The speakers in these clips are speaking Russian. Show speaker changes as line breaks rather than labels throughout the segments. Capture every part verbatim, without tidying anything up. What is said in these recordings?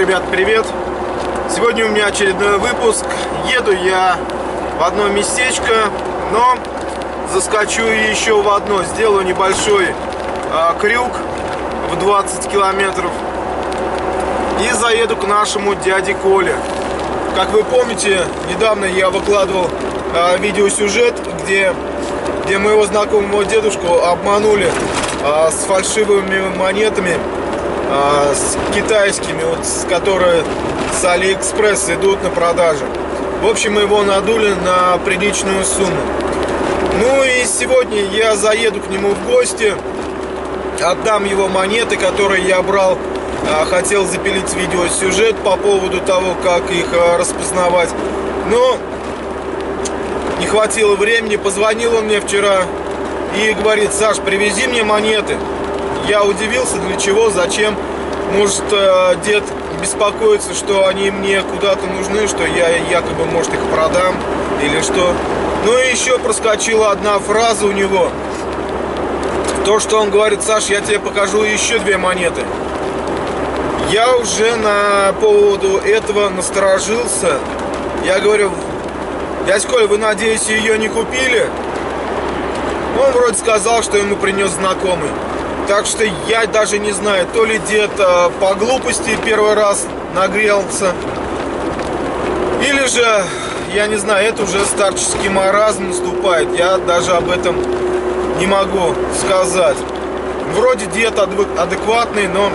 ребят, привет! Сегодня у меня очередной выпуск. Еду я в одно местечко, но заскочу еще в одно. Сделаю небольшой а, крюк в двадцать километров и заеду к нашему дяде Коле. Как вы помните, недавно я выкладывал а, видеосюжет, где, где моего знакомого дедушку обманули а, с фальшивыми монетами, а, с китайскими, вот, с которые с Алиэкспресс идут на продажу. В общем, мы его надули на приличную сумму. Ну и сегодня я заеду к нему в гости, отдам его монеты, которые я брал. а, Хотел запилить видеосюжет по поводу того, как их а, распознавать, но не хватило времени. Позвонил он мне вчера и говорит: Саш, привези мне монеты. Я удивился, для чего, зачем. Может, дед беспокоится, что они мне куда-то нужны, что я якобы, может, их продам или что. Ну и еще проскочила одна фраза у него. То, что он говорит: Саш, я тебе покажу еще две монеты. Я уже на поводу этого насторожился. Я говорю: дядь Коль, вы, надеюсь, ее не купили? Он вроде сказал, что ему принес знакомый. Так что я даже не знаю, то ли дед а, по глупости первый раз нагрелся, или же, я не знаю, это уже старческий маразм наступает. Я даже об этом не могу сказать. Вроде дед адекватный, но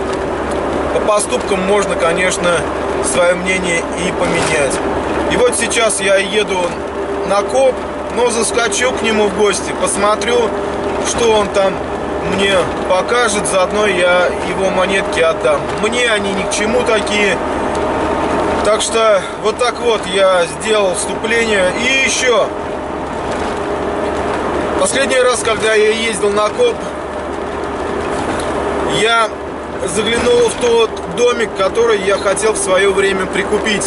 по поступкам можно, конечно, свое мнение и поменять. И вот сейчас я еду на коп, но заскочу к нему в гости, посмотрю, что он там мне покажет, заодно я его монетки отдам. Мне они ни к чему такие. Так что вот так вот я сделал вступление. И еще, последний раз, когда я ездил на коп, я заглянул в тот домик, который я хотел в свое время прикупить.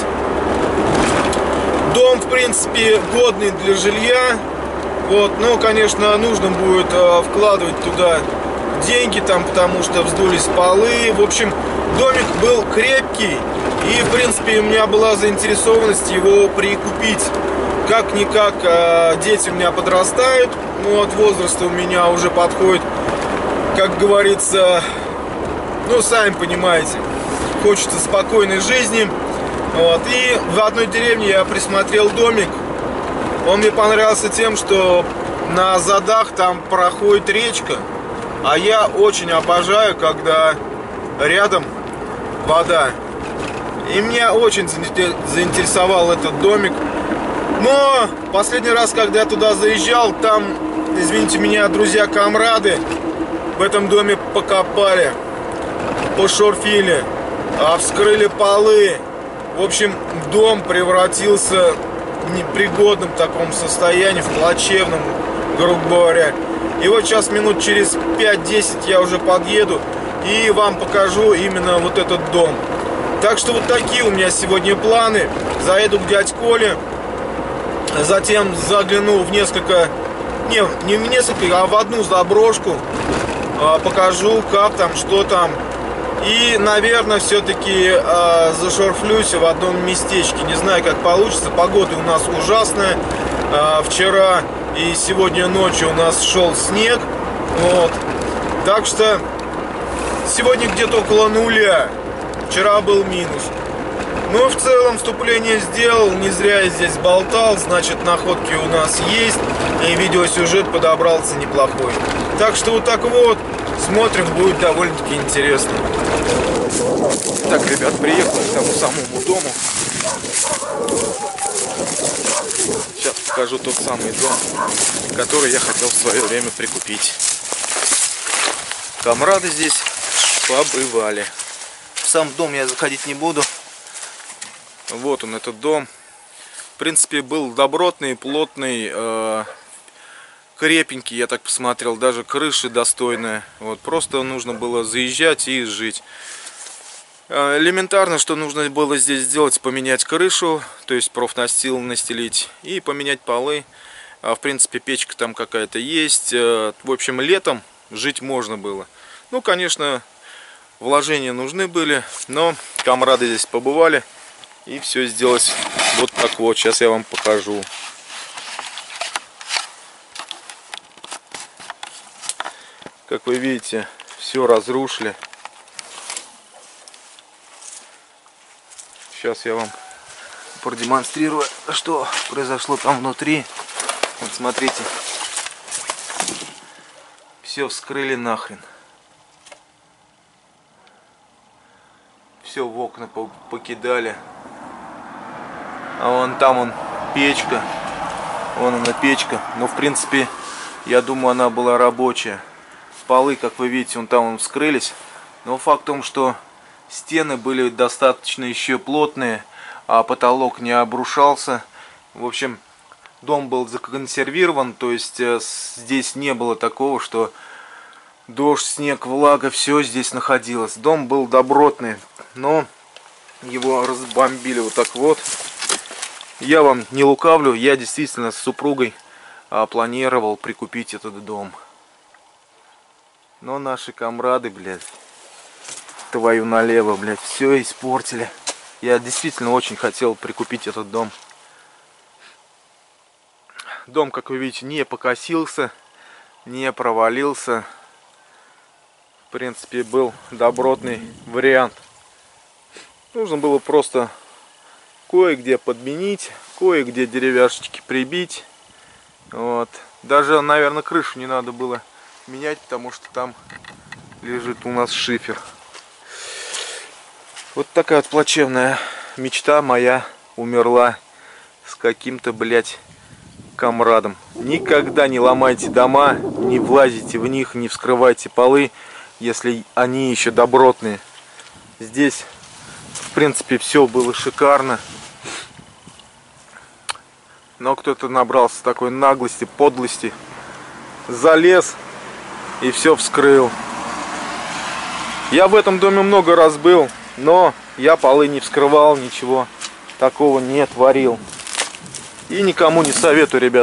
Дом, в принципе, годный для жилья. Вот, но, конечно, нужно будет э, вкладывать туда деньги, там, потому что вздулись полы. В общем, домик был крепкий, и, в принципе, у меня была заинтересованность его прикупить. Как-никак, э, дети у меня подрастают, вот, возраст у меня уже подходит, как говорится, ну, сами понимаете, хочется спокойной жизни. Вот, и в одной деревне я присмотрел домик. Он мне понравился тем, что на задах там проходит речка, а я очень обожаю, когда рядом вода. И меня очень заинтересовал этот домик. Но последний раз, когда я туда заезжал, там, извините меня, друзья-комрады в этом доме покопали, пошурфили, вскрыли полы. В общем, дом превратился в непригодном таком состоянии, в плачевном, грубо говоря. И вот сейчас минут через пять-десять я уже подъеду и вам покажу именно вот этот дом. Так что вот такие у меня сегодня планы. Заеду к дяде Коле, затем загляну в несколько, не, не в несколько, а в одну заброшку, покажу, как там, что там. И, наверное, все-таки э, зашорфлюсь в одном местечке. Не знаю, как получится. Погода у нас ужасная. Э, вчера и сегодня ночью у нас шел снег. Вот. Так что сегодня где-то около нуля. Вчера был минус. Ну, в целом, вступление сделал. Не зря я здесь болтал. Значит, находки у нас есть. И видеосюжет подобрался неплохой. Так что вот так вот. Смотрим, будет довольно-таки интересно. Так, ребят, приехал к тому самому дому. Сейчас покажу тот самый дом, который я хотел в свое время прикупить. Комрады здесь побывали. В сам дом я заходить не буду. Вот он, этот дом. В принципе, был добротный, плотный, э крепенький, я так посмотрел, даже крыша достойная. Вот, просто нужно было заезжать и жить. Элементарно, что нужно было здесь сделать: поменять крышу, то есть профнастил настелить, и поменять полы. В принципе, печка там какая-то есть. В общем, летом жить можно было. Ну, конечно, Вложения нужны были, но камрады здесь побывали, и все сделалось вот так вот. Сейчас я вам покажу. Как вы видите, все разрушили. Сейчас я вам продемонстрирую, что произошло там внутри. Вот смотрите. Все вскрыли нахрен. Все в окна покидали. А вон там он печка. Вон она печка. Но в принципе, я думаю, она была рабочая. Полы, как вы видите, вон там вон вскрылись. Но факт в том, что стены были достаточно еще плотные, а потолок не обрушался. В общем, дом был законсервирован, то есть здесь не было такого, что дождь, снег, влага, все здесь находилось. Дом был добротный, но его разбомбили вот так вот. Я вам не лукавлю, я действительно с супругой а, планировал прикупить этот дом. Но наши камрады, блядь, твою налево, блядь, все испортили. Я действительно очень хотел прикупить этот дом. Дом, как вы видите, не покосился, не провалился. В принципе, был добротный вариант. Нужно было просто кое-где подменить, кое-где деревяшечки прибить. Вот. Даже, наверное, крышу не надо было менять, потому что там лежит у нас шифер. Вот такая вот плачевная мечта моя умерла с каким-то, блядь, камрадом. Никогда не ломайте дома, не влазите в них, не вскрывайте полы, если они еще добротные. Здесь, в принципе, все было шикарно. Но кто-то набрался такой наглости, подлости, залез и все вскрыл. Я в этом доме много раз был, но я полы не вскрывал, ничего такого не творил. И никому не советую, ребят.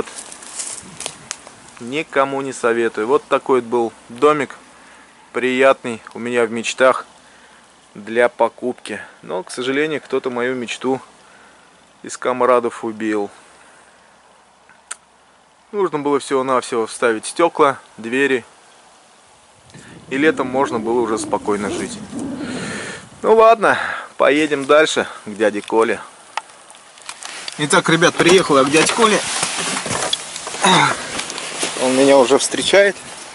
Никому не советую. Вот такой был домик. Приятный у меня в мечтах для покупки. Но, к сожалению, кто-то мою мечту из камрадов убил. Нужно было всего-навсего вставить стекла, двери. И летом можно было уже спокойно жить. Ну ладно, поедем дальше к дяде Коле. Итак, ребят, приехал я к дяде Коле. Он меня уже встречает.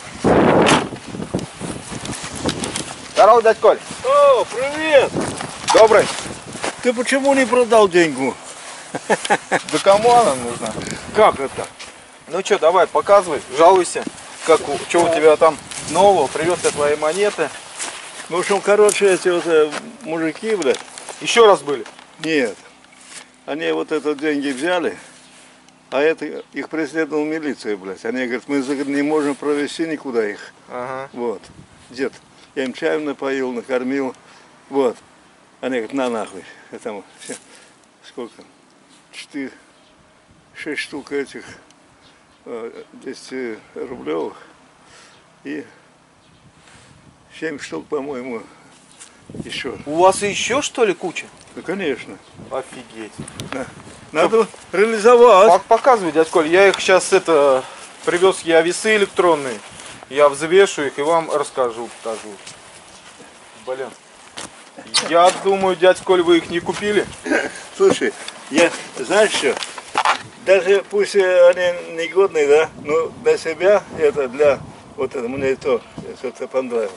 Здорово, дядь Коль.
О, привет!
Добрый.
Ты почему не продал деньгу?
Да кому она нужна?
Как это?
Ну что, давай, показывай, жалуйся. Как, что у тебя там нового? Привез я твои монеты.
В общем, короче, эти вот э, мужики, блядь.
Еще раз были?
Нет. Они вот это деньги взяли, а это их преследовала милиция, блядь. Они говорят, мы не можем провести никуда их.
Ага.
Вот. Дед, я им чаем напоил, накормил. Вот. Они говорят, на нахуй. Это сколько? Четыре, шесть штук этих десять рублевых и семь штук, по-моему, еще.
У вас еще, что ли, куча?
Ну, конечно.
Офигеть.
Да. Надо реализовать.
Показывай, дядь Коль, я их сейчас это привез, я весы электронные. Я взвешу их и вам расскажу, покажу. Блин. Я думаю, дядь Коль, вы их не купили?
Слушай, я, знаешь что, даже пусть они негодные, да, но для себя это, для, вот это, мне это, это понравилось.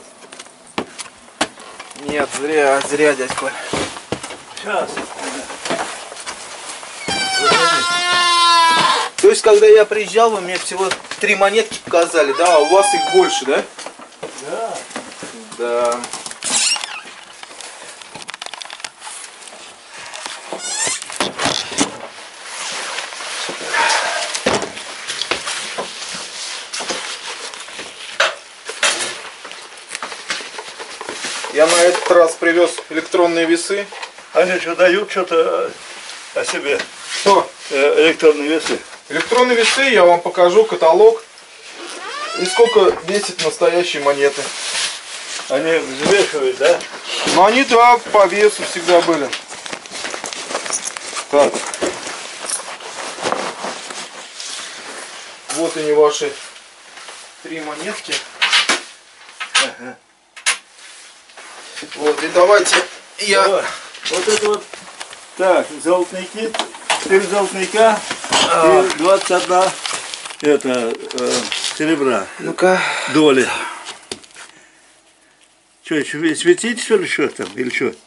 Нет, зря, зря, дядь Коль.
Сейчас.
То есть, когда я приезжал, вы мне всего три монетки показали, да, а у вас их больше, да?
Да.
Да. Я на этот раз привез электронные весы.
Они что, дают что-то о себе?
Что?
Электронные весы.
Электронные весы, я вам покажу каталог. И сколько весит настоящие монеты.
Они взвешивают, да?
Ну они, да, по весу всегда были. Так. Вот они ваши три монетки.
Ага.
Вот, и давайте я...
Давай. Вот это вот. Так, золотники. Три золотника
А.
и двадцать одна это, э, серебра.
Ну-ка.
Доли. Что, еще светить, что ли, что там? Или что?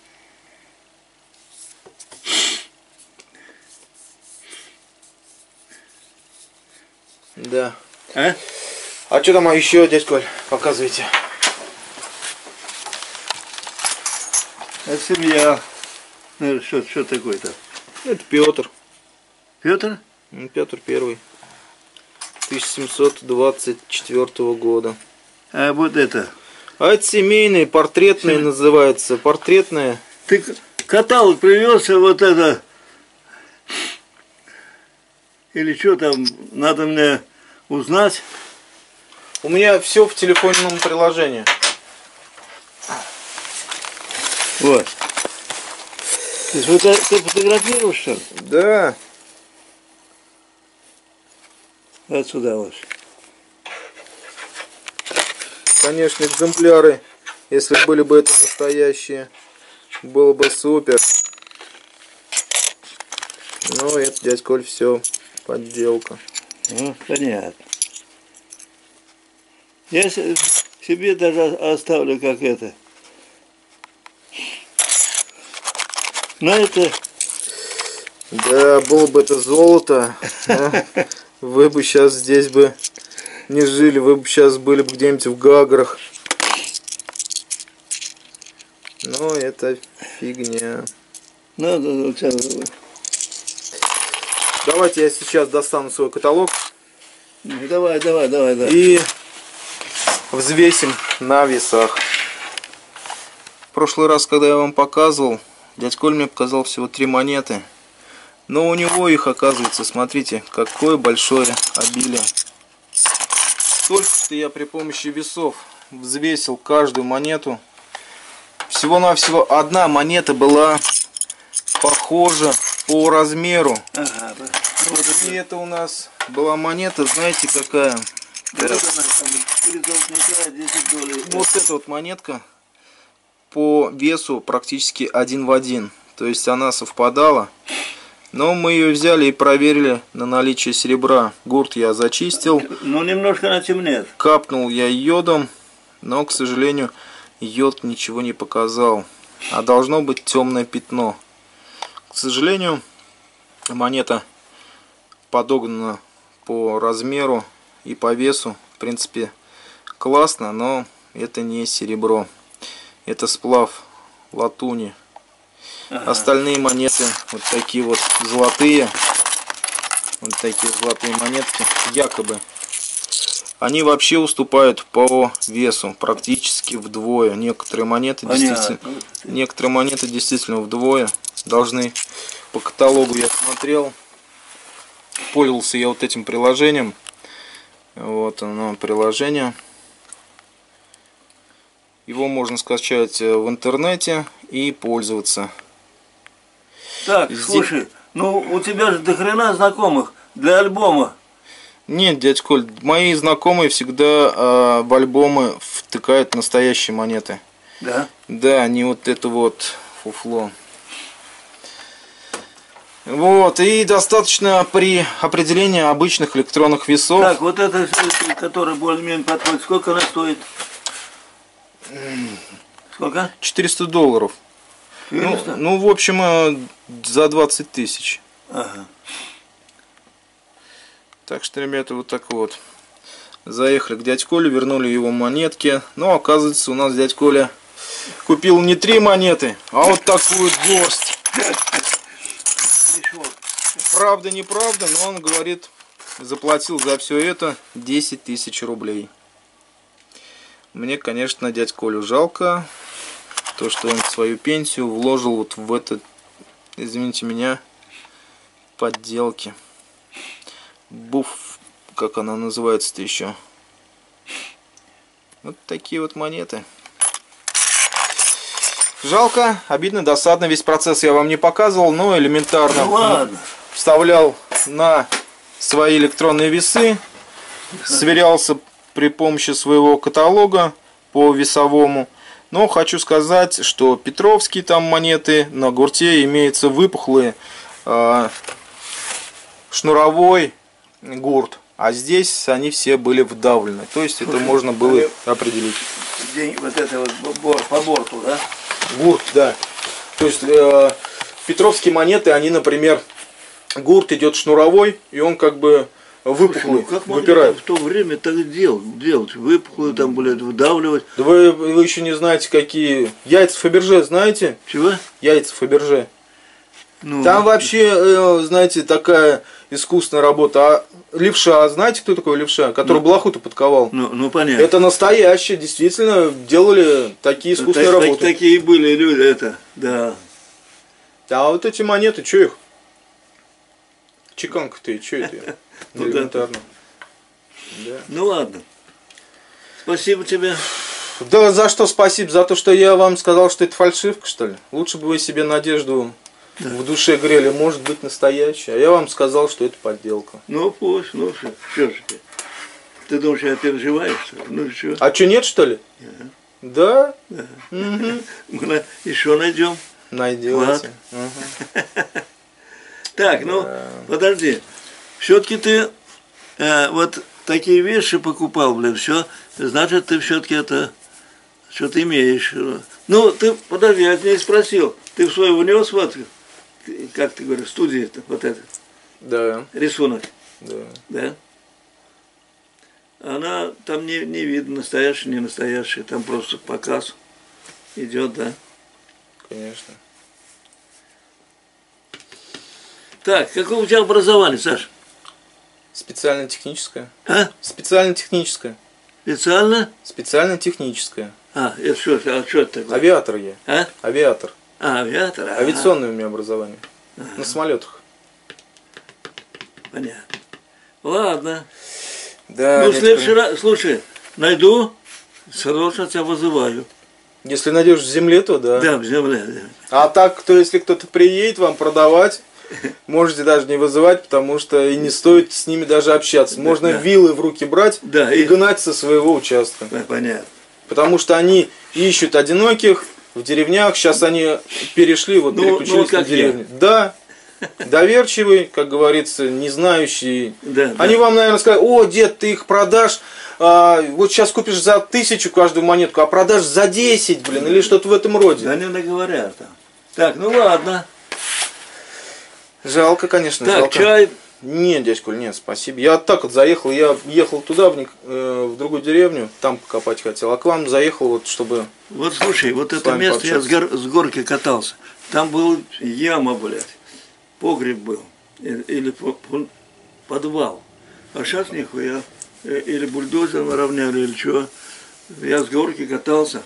Да.
А?
А что там еще, дядь Коль, показывайте?
Это семья. Ну, что, что такое-то?
Это Петр.
Петр?
Петр Первый. тысяча семьсот двадцать четвёртого года.
А вот это.
А это семейные, портретные
Семей...
называется. Портретные.
Ты каталог привез, вот это. Или что там, надо мне узнать?
У меня все в телефонном приложении.
Вот. Ты, ты фотографируешь, что ли?
Да.
Отсюда вот.
Конечно, экземпляры, если были бы это настоящие, было бы супер. Но это, дядь Коль, все подделка.
Ну, понятно. Я себе даже оставлю как это. Но это...
Да, было бы это золото, вы бы сейчас здесь бы не жили, вы бы сейчас были бы где-нибудь в Гаграх. Но это фигня.
Ну, ну, ну,
давайте я сейчас достану свой каталог.
Давай, давай, давай, давай.
И взвесим на весах. В прошлый раз, когда я вам показывал, дядь Коль мне показал всего три монеты. Но у него их, оказывается, смотрите, какое большое обилие. Только-то я при помощи весов взвесил каждую монету. Всего-навсего одна монета была похожа по размеру.
Ага, да.
Вот и это у нас была монета, знаете, какая? Вот эта вот монетка по весу практически один в один. То есть она совпадала. Но мы ее взяли и проверили на наличие серебра. Гурт я зачистил.
Ну, немножко на темнет.
Капнул я йодом, но, к сожалению, йод ничего не показал. А должно быть темное пятно. К сожалению, монета подогнана по размеру и по весу. В принципе, классно, но это не серебро. Это сплав латуни. Ага. Остальные монеты вот такие вот золотые. Вот такие золотые монетки, якобы. Они вообще уступают по весу практически вдвое. Некоторые монеты действительно, некоторые монеты действительно вдвое должны. По каталогу я смотрел. Пользовался я вот этим приложением. Вот оно, приложение. Его можно скачать в интернете и пользоваться.
Так,
Здесь...
слушай, ну у тебя же до хрена знакомых для альбома.
Нет, дядь Коль, мои знакомые всегда э, в альбомы втыкают настоящие монеты.
Да?
Да, не вот это вот фуфло. Вот, и достаточно при определении обычных электронных весов.
Так, вот это, который более-менее подходит, сколько она стоит? Сколько?
четыреста долларов.
четыреста?
Ну, ну, в общем, за двадцать тысяч.
Ага.
Так что, ребята, вот так вот. Заехали к дядь Коле, вернули его монетки. Но, оказывается, у нас дядь Коля купил не три монеты, а вот такую горсть. Правда, неправда, но он говорит, заплатил за все это десять тысяч рублей. Мне, конечно, дядь Колю жалко. То, что он свою пенсию вложил вот в этот, извините меня, подделки. Буф, как она называется-то еще. Вот такие вот монеты. Жалко, обидно, досадно. Весь процесс я вам не показывал, но элементарно
Ну, ладно.
вставлял на свои электронные весы, сверялся при помощи своего каталога по весовому. Но хочу сказать, что петровские там монеты на гурте имеются выпуклые, э, шнуровой гурт, а здесь они все были вдавлены. То есть это можно было определить.
День, вот это вот бор, по борту, да?
Гурт, да. То есть э, петровские монеты, они, например, гурт идет шнуровой, и он как бы выпуклый,
ну, как
выпирает.
в то время так делать, делать выпуклую, там, блядь, выдавливать.
Да вы, вы еще не знаете, какие... Яйца Фаберже знаете?
Чего?
Яйца Фаберже.
Ну,
Там вообще, э, знаете, такая искусственная работа. А левша, знаете, кто такой левша? Который
ну,
блоху-то подковал?
Ну, ну, понятно.
Это настоящие, действительно, делали такие искусственные
так,
работы.
Так, такие были люди, это, да.
А вот эти монеты, что их? Чеканка-то, что это?
Ну,
элементарно. Да.
Ну ладно. Спасибо тебе.
Да за что спасибо? За то, что я вам сказал, что это фальшивка, что ли? Лучше бы вы себе надежду да. в душе грели, может быть настоящая. А я вам сказал, что это подделка.
Ну пусть, ну что, что же ты? Ты думаешь, я переживаю, что ли? Ну что?
А что, нет, что ли?
Ага.
Да?
Да.
Угу.
Мы еще найдем.
Найдете. Угу.
Так, ну, да. Подожди. Все-таки ты э, вот такие вещи покупал, блин, все, значит, ты все-таки это, что-то имеешь. Ну, ты, подожди, я тебя не спросил, ты в свой внес вот, как ты говоришь, студию-то, вот это?
Да.
Рисунок?
Да.
Да? Она, там не, не видно, настоящая, не настоящая, там просто показ идет, да?
Конечно.
Так, какое у тебя образование, Саш?
Специально-техническое.
А?
Специально-техническое.
Специально?
Специально-техническое.
А, это что, а что это такое?
Авиатор я.
А?
Авиатор.
А, авиатор? Ага.
Авиационное у меня образование. Ага. На самолетах.
Понятно. Ладно.
Да,
ну, в следующий раз, слушай, найду, срочно тебя вызываю.
Если найдешь в земле, то да.
Да, в земле. Да.
А так, то если кто-то приедет вам продавать, можете даже не вызывать, потому что и не стоит с ними даже общаться. Можно да. вилы в руки брать
да,
и, и гнать со своего участка.
Да, понятно.
Потому что они ищут одиноких в деревнях. Сейчас они перешли, вот
ну,
переключились
ну,
на деревню. Я. Да. Доверчивый, как говорится, не знающий.
Да,
они
да.
вам, наверное, скажут: о, дед, ты их продашь, а, вот сейчас купишь за тысячу каждую монетку, а продашь за десять, блин, или что-то в этом роде.
Да, они наговорят там. Так, ну ладно.
Жалко, конечно,
так,
жалко.
чай?
Нет, дядь Коль, нет, спасибо. Я так вот заехал, я ехал туда, в, э, в другую деревню, там покопать хотел, а к вам заехал, вот, чтобы...
Вот слушай, вот это место, я с, гор, с горки катался, там была яма, блядь, погреб был, или, или подвал, а сейчас нихуя, или бульдозером равняли, или что, я с горки катался.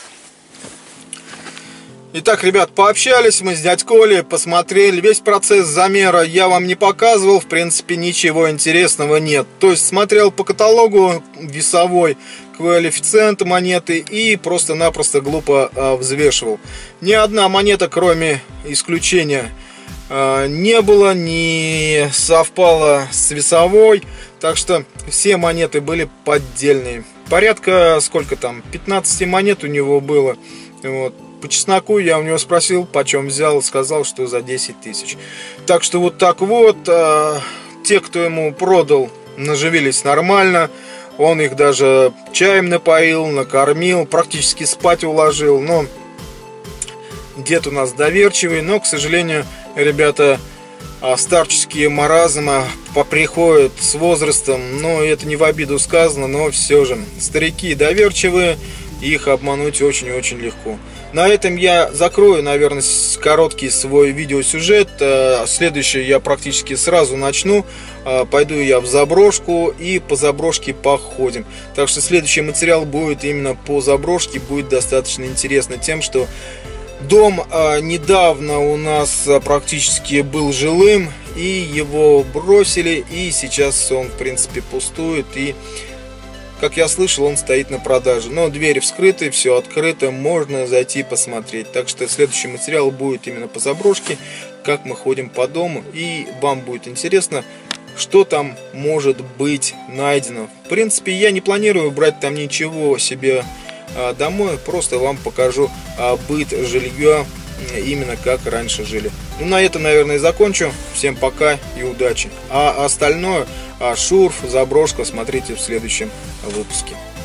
Итак, ребят, пообщались мы с дядь Колей, посмотрели весь процесс замера, я вам не показывал, в принципе, ничего интересного нет. То есть смотрел по каталогу весовой, коэффициент монеты и просто-напросто глупо э, взвешивал. Ни одна монета, кроме исключения, э, не было, не совпала с весовой, так что все монеты были поддельные. Порядка, сколько там, пятнадцать монет у него было, вот. По чесноку я у него спросил, почем взял, сказал, что за десять тысяч. Так что вот так вот, э, те, кто ему продал, наживились нормально. Он их даже чаем напоил, накормил, практически спать уложил. Но дед у нас доверчивый, но, к сожалению, ребята, старческие маразмы поприходят с возрастом. Но это не в обиду сказано, но все же старики доверчивые, их обмануть очень-очень легко. На этом я закрою, наверное, короткий свой видеосюжет. Следующий я практически сразу начну. Пойду я в заброшку и по заброшке походим. Так что следующий материал будет именно по заброшке. Будет достаточно интересно тем, что дом недавно у нас практически был жилым. И его бросили. И сейчас он, в принципе, пустует. И как я слышал, он стоит на продаже. Но двери вскрыты, все открыто, можно зайти посмотреть. Так что следующий материал будет именно по заброшке, как мы ходим по дому. И вам будет интересно, что там может быть найдено. В принципе, я не планирую брать там ничего себе а, домой. Просто вам покажу а, быт жилья, именно как раньше жили. Ну, на этом, наверное, и закончу. Всем пока и удачи. А остальное, а, шурф, заброшка, смотрите в следующем выпуске.